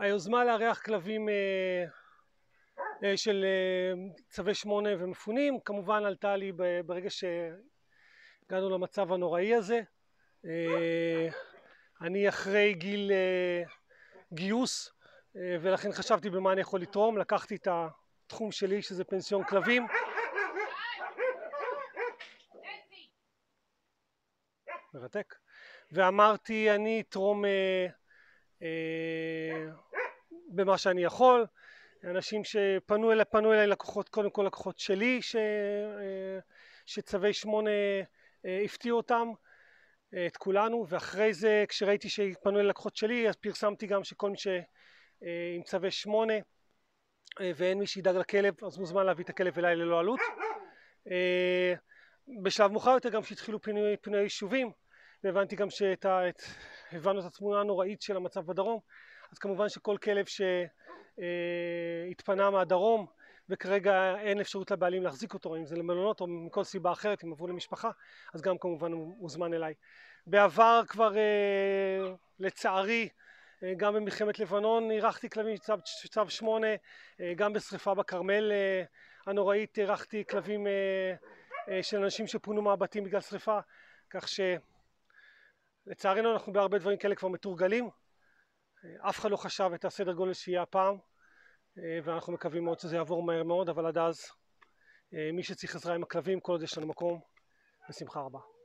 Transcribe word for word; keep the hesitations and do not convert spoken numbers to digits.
היוזמה לארח כלבים של צווי שמונה ומפונים כמובן עלתה לי ברגע שהגענו למצב הנוראי הזה. אני אחרי גיל גיוס ולכן חשבתי במה אני יכול לתרום. לקחתי את התחום שלי שזה פנסיון כלבים מרתק ואמרתי אני אתרום אה, אה, במה שאני יכול. אנשים שפנו אליי, פנו אליי לקוחות, קודם כל לקוחות שלי ש, אה, שצווי שמונה אה, הפתיעו אותם, אה, את כולנו, ואחרי זה כשראיתי שפנו אליי לקוחות שלי אז פרסמתי גם שכל מי שעם אה, צווי שמונה אה, ואין מי שידאג לכלב אז מוזמן להביא את הכלב אליי ללא עלות. אה, בשלב מאוחר יותר גם שהתחילו פינוי, פינוי יישובים והבנתי גם שאת ה, את, הבנו את התמונה הנוראית של המצב בדרום, אז כמובן שכל כלב שהתפנה מהדרום וכרגע אין אפשרות לבעלים להחזיק אותו, אם זה למלונות או מכל סיבה אחרת, אם עברו למשפחה, אז גם כמובן הוא מוזמן אליי. בעבר כבר לצערי גם במלחמת לבנון אירחתי כלבים צו, צו שמונה, גם בשריפה בכרמל הנוראית אירחתי כלבים של אנשים שפונו מהבתים בגלל שריפה, כך שלצערנו אנחנו בהרבה דברים כאלה כבר מתורגלים. אף אחד לא חשב את הסדר גודל שיהיה הפעם ואנחנו מקווים מאוד שזה יעבור מהר מאוד, אבל עד אז מי שצריך עזרה עם הכלבים כל עוד יש לנו מקום, בשמחה רבה.